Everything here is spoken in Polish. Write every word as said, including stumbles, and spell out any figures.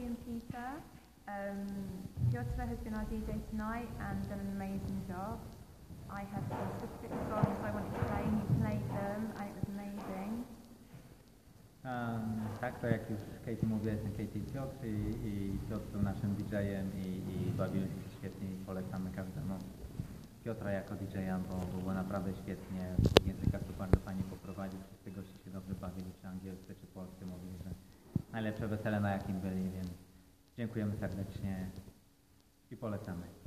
Sophie and Peter. Um, Piotr has been our D J tonight and done an amazing job. I had some specific songs I wanted to play and he played them and it was amazing. Um, tak, to jak już Katie mówiła, jestem Katie i Piotr i, i Piotr był naszym D J-em i, i bawimy się świetnie i polecamy każdemu Piotra jako D J-a, bo, bo było naprawdę świetnie, w językach to bardzo fajnie poprowadził, wszyscy goście się dobrze bawili, czy angielscy, czy polscy, mówili, że najlepsze wesele na jakim byli, więc dziękujemy serdecznie i polecamy.